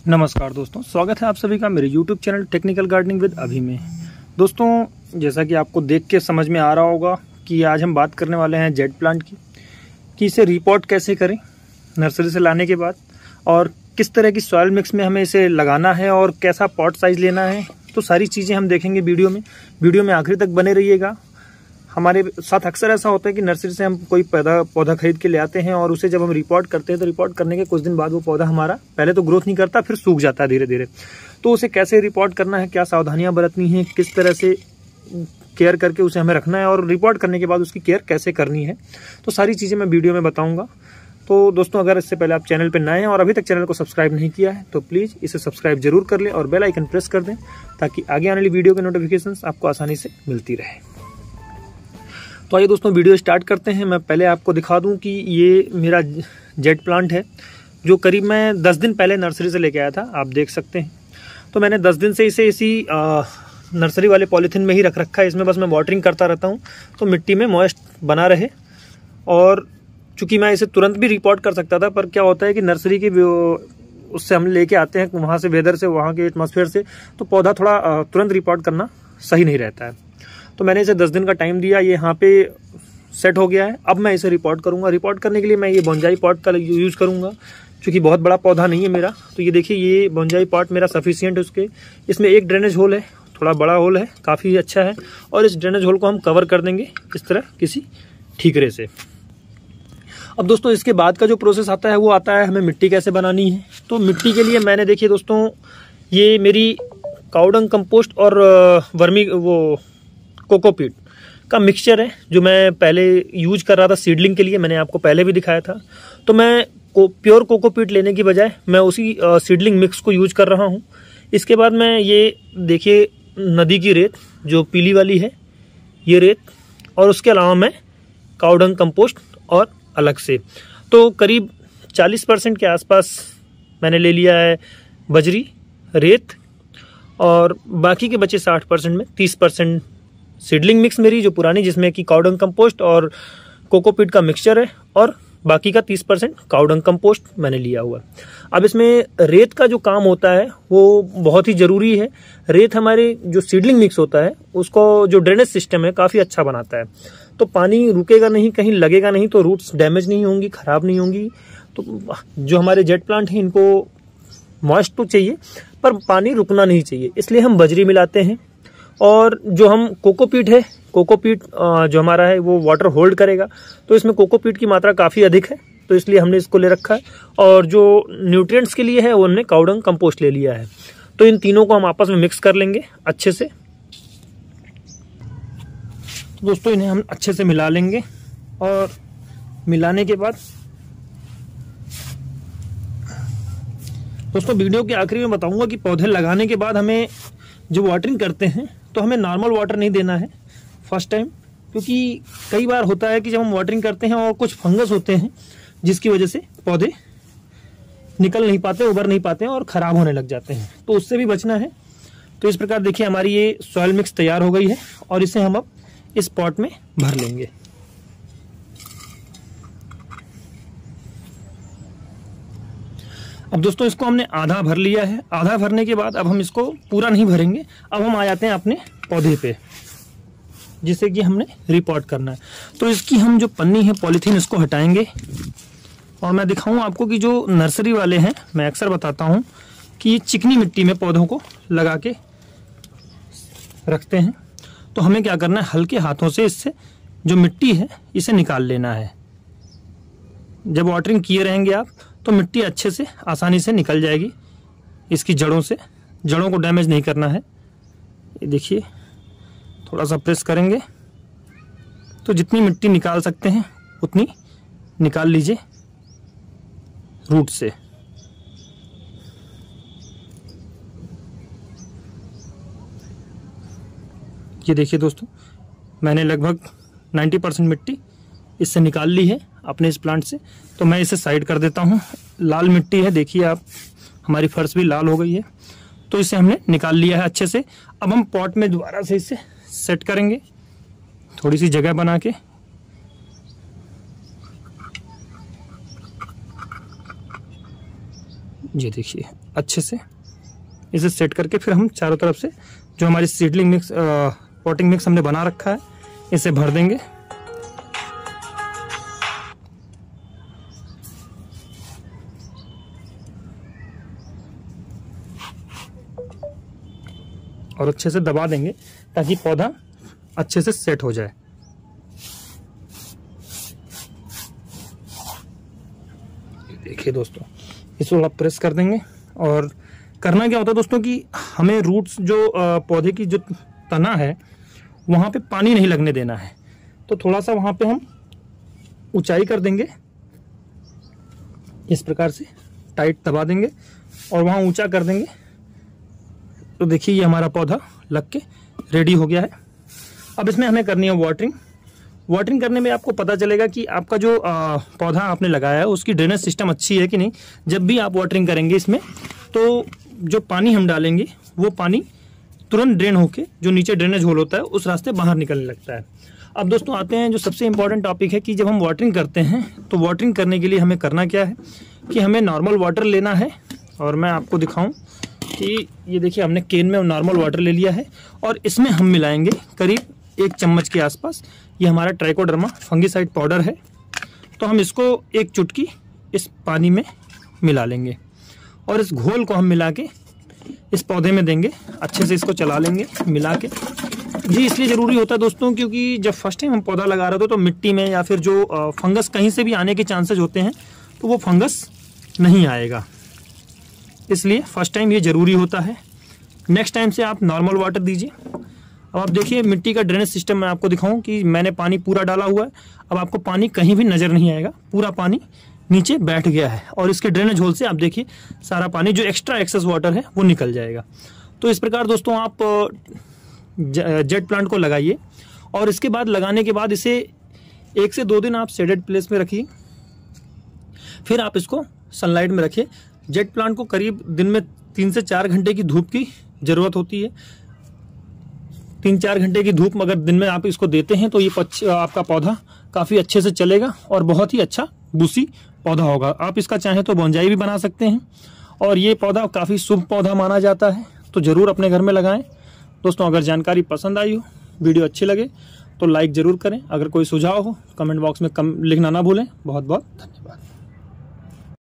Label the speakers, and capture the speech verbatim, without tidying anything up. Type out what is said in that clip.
Speaker 1: नमस्कार दोस्तों, स्वागत है आप सभी का मेरे YouTube channel technical gardening with Abhi में। दोस्तों, जैसा कि आपको देख के समझ में आ रहा होगा कि आज हम बात करने वाले हैं जेट प्लांट की, कि इसे रिपोर्ट कैसे करें नर्सरी से लाने के बाद, और किस तरह की सॉइल मिक्स में हमें इसे लगाना है और कैसा पॉट साइज लेना है। तो सारी चीज़ें हम देखेंगे वीडियो में। वीडियो में आखिर तक बने रहिएगा। हमारे साथ अक्सर ऐसा होता है कि नर्सरी से हम कोई पौधा पौधा खरीद के ले आते हैं और उसे जब हम रिपोर्ट करते हैं तो रिपोर्ट करने के कुछ दिन बाद वो पौधा हमारा पहले तो ग्रोथ नहीं करता, फिर सूख जाता है धीरे धीरे। तो उसे कैसे रिपोर्ट करना है, क्या सावधानियां बरतनी है, किस तरह से केयर करके उसे हमें रखना है और रिपोर्ट करने के बाद उसकी केयर कैसे करनी है, तो सारी चीज़ें मैं वीडियो में बताऊँगा। तो दोस्तों, अगर इससे पहले आप चैनल पर नए हैं और अभी तक चैनल को सब्सक्राइब नहीं किया है तो प्लीज़ इसे सब्सक्राइब जरूर कर लें और बेल आइकन प्रेस कर दें, ताकि आगे आने वाली वीडियो के नोटिफिकेशंस आपको आसानी से मिलती रहे। तो आइए दोस्तों, वीडियो स्टार्ट करते हैं। मैं पहले आपको दिखा दूं कि ये मेरा जेट प्लांट है, जो करीब मैं दस दिन पहले नर्सरी से लेके आया था। आप देख सकते हैं। तो मैंने दस दिन से इसे इसी नर्सरी वाले पॉलीथीन में ही रख रखा है। इसमें बस मैं वाटरिंग करता रहता हूं तो मिट्टी में मॉइस्ट बना रहे। और चूँकि मैं इसे तुरंत भी रिपोर्ट कर सकता था, पर क्या होता है कि नर्सरी की उससे हम लेके आते हैं वहाँ से, वेदर से, वहाँ के एटमॉस्फेयर से, तो पौधा थोड़ा तुरंत रिपोर्ट करना सही नहीं रहता है। तो मैंने इसे दस दिन का टाइम दिया। ये यहाँ पे सेट हो गया है। अब मैं इसे रिपोर्ट करूँगा। रिपोर्ट करने के लिए मैं ये बोंजाई पॉट का यूज़ करूँगा, क्योंकि बहुत बड़ा पौधा नहीं है मेरा। तो ये देखिए, ये बोंजाई पॉट मेरा सफिशियंट है उसके। इसमें एक ड्रेनेज होल है, थोड़ा बड़ा होल है, काफ़ी अच्छा है। और इस ड्रेनेज होल को हम कवर कर देंगे इस तरह किसी ठीकरे से। अब दोस्तों, इसके बाद का जो प्रोसेस आता है वो आता है हमें मिट्टी कैसे बनानी है। तो मिट्टी के लिए मैंने, देखिए दोस्तों, ये मेरी काउडंग कंपोस्ट और वर्मी वो कोकोपीट का मिक्सचर है, जो मैं पहले यूज कर रहा था सीडलिंग के लिए। मैंने आपको पहले भी दिखाया था। तो मैं को, प्योर कोकोपीट लेने की बजाय मैं उसी सीडलिंग मिक्स को यूज कर रहा हूँ। इसके बाद मैं ये देखिए, नदी की रेत जो पीली वाली है, ये रेत, और उसके अलावा मैं काउडंग कंपोस्ट और अलग से, तो करीब चालीस परसेंट के आसपास मैंने ले लिया है बजरी, रेत, और बाकी के बचे साठ परसेंट में तीस परसेंट सीडलिंग मिक्स मेरी जो पुरानी, जिसमें कि काउडंग कंपोस्ट और कोकोपीट का मिक्सचर है, और बाकी का तीस परसेंट काउडंग कंपोस्ट मैंने लिया हुआ। अब इसमें रेत का जो काम होता है वो बहुत ही ज़रूरी है। रेत हमारे जो सीडलिंग मिक्स होता है उसको, जो ड्रेनेज सिस्टम है, काफ़ी अच्छा बनाता है। तो पानी रुकेगा नहीं, कहीं लगेगा नहीं, तो रूट्स डैमेज नहीं होंगी, ख़राब नहीं होंगी। तो जो हमारे जेट प्लांट हैं, इनको मॉइस्ट तो चाहिए पर पानी रुकना नहीं चाहिए, इसलिए हम बजरी मिलाते हैं। और जो हम कोकोपीट है, कोकोपीट जो हमारा है वो वाटर होल्ड करेगा, तो इसमें कोकोपीट की मात्रा काफ़ी अधिक है, तो इसलिए हमने इसको ले रखा है। और जो न्यूट्रिएंट्स के लिए है वो हमने काउडंग कंपोस्ट ले लिया है। तो इन तीनों को हम आपस में मिक्स कर लेंगे अच्छे से। तो दोस्तों, इन्हें हम अच्छे से मिला लेंगे, और मिलाने के बाद दोस्तों, वीडियो के आखिरी में बताऊंगा कि पौधे लगाने के बाद हमें जब वाटरिंग करते हैं तो हमें नॉर्मल वाटर नहीं देना है फर्स्ट टाइम, क्योंकि कई बार होता है कि जब हम वाटरिंग करते हैं और कुछ फंगस होते हैं जिसकी वजह से पौधे निकल नहीं पाते, उबर नहीं पाते हैं और ख़राब होने लग जाते हैं। तो उससे भी बचना है। तो इस प्रकार देखिए, हमारी ये सॉइल मिक्स तैयार हो गई है, और इसे हम अब इस पॉट में भर लेंगे। अब दोस्तों, इसको हमने आधा भर लिया है। आधा भरने के बाद अब हम इसको पूरा नहीं भरेंगे। अब हम आ जाते हैं अपने पौधे पे, जिसे कि हमने रिपोर्ट करना है। तो इसकी हम जो पन्नी है, पॉलीथीन, इसको हटाएंगे। और मैं दिखाऊं आपको कि जो नर्सरी वाले हैं, मैं अक्सर बताता हूं कि ये चिकनी मिट्टी में पौधों को लगा के रखते हैं। तो हमें क्या करना है, हल्के हाथों से इससे जो मिट्टी है इसे निकाल लेना है। जब वाटरिंग किए रहेंगे आप, तो मिट्टी अच्छे से, आसानी से निकल जाएगी इसकी जड़ों से। जड़ों को डैमेज नहीं करना है। ये देखिए, थोड़ा सा प्रेस करेंगे तो जितनी मिट्टी निकाल सकते हैं उतनी निकाल लीजिए रूट से। ये देखिए दोस्तों, मैंने लगभग नब्बे परसेंट मिट्टी इससे निकाल ली है अपने इस प्लांट से। तो मैं इसे साइड कर देता हूँ। लाल मिट्टी है, देखिए आप, हमारी फर्श भी लाल हो गई है। तो इसे हमने निकाल लिया है अच्छे से। अब हम पॉट में दोबारा से इसे सेट करेंगे, थोड़ी सी जगह बना के। ये देखिए अच्छे से इसे सेट करके फिर हम चारों तरफ से जो हमारी सीडलिंग मिक्स पॉटिंग मिक्स हमने बना रखा है इसे भर देंगे। और अच्छे से दबा देंगे ताकि पौधा अच्छे से सेट हो जाए। देखिए दोस्तों, इसको आप प्रेस कर देंगे। और करना क्या होता है दोस्तों कि हमें रूट्स जो पौधे की जो तना है वहाँ पे पानी नहीं लगने देना है, तो थोड़ा सा वहाँ पे हम ऊंचाई कर देंगे, इस प्रकार से टाइट दबा देंगे और वहाँ ऊंचा कर देंगे। तो देखिए ये हमारा पौधा लग के रेडी हो गया है। अब इसमें हमें करनी है वाटरिंग। वाटरिंग करने में आपको पता चलेगा कि आपका जो पौधा आपने लगाया है उसकी ड्रेनेज सिस्टम अच्छी है कि नहीं। जब भी आप वाटरिंग करेंगे इसमें तो जो पानी हम डालेंगे वो पानी तुरंत ड्रेन होके जो नीचे ड्रेनेज होल होता है उस रास्ते बाहर निकलने लगता है। अब दोस्तों आते हैं जो सबसे इम्पॉर्टेंट टॉपिक है कि जब हम वाटरिंग करते हैं तो वाटरिंग करने के लिए हमें करना क्या है कि हमें नॉर्मल वाटर लेना है। और मैं आपको दिखाऊं कि ये देखिए हमने केन में नॉर्मल वाटर ले लिया है और इसमें हम मिलाएंगे करीब एक चम्मच के आसपास ये हमारा ट्राइकोडर्मा फंगिसाइड पाउडर है। तो हम इसको एक चुटकी इस पानी में मिला लेंगे और इस घोल को हम मिला के इस पौधे में देंगे। अच्छे से इसको चला लेंगे मिला के। जी इसलिए ज़रूरी होता है दोस्तों क्योंकि जब फर्स्ट टाइम हम पौधा लगा रहे थे तो मिट्टी में या फिर जो फंगस कहीं से भी आने के चांसेस होते हैं तो वो फंगस नहीं आएगा, इसलिए फर्स्ट टाइम ये ज़रूरी होता है। नेक्स्ट टाइम से आप नॉर्मल वाटर दीजिए। अब आप देखिए मिट्टी का ड्रेनेज सिस्टम मैं आपको दिखाऊं कि मैंने पानी पूरा डाला हुआ है। अब आपको पानी कहीं भी नज़र नहीं आएगा, पूरा पानी नीचे बैठ गया है और इसके ड्रेनेज होल से आप देखिए सारा पानी जो एक्स्ट्रा एक्सेस वाटर है वो निकल जाएगा। तो इस प्रकार दोस्तों आप जेट प्लांट को लगाइए और इसके बाद लगाने के बाद इसे एक से दो दिन आप शेडेड प्लेस में रखिए, फिर आप इसको सनलाइट में रखिए। जेट प्लांट को करीब दिन में तीन से चार घंटे की धूप की ज़रूरत होती है। तीन चार घंटे की धूप अगर दिन में आप इसको देते हैं तो ये आपका पौधा काफ़ी अच्छे से चलेगा और बहुत ही अच्छा बूसी पौधा होगा। आप इसका चाहें तो बोंजाई भी बना सकते हैं और ये पौधा काफ़ी शुभ पौधा माना जाता है, तो ज़रूर अपने घर में लगाएं। दोस्तों अगर जानकारी पसंद आई हो, वीडियो अच्छी लगे तो लाइक ज़रूर करें। अगर कोई सुझाव हो कमेंट बॉक्स में कम लिखना ना भूलें। बहुत बहुत धन्यवाद।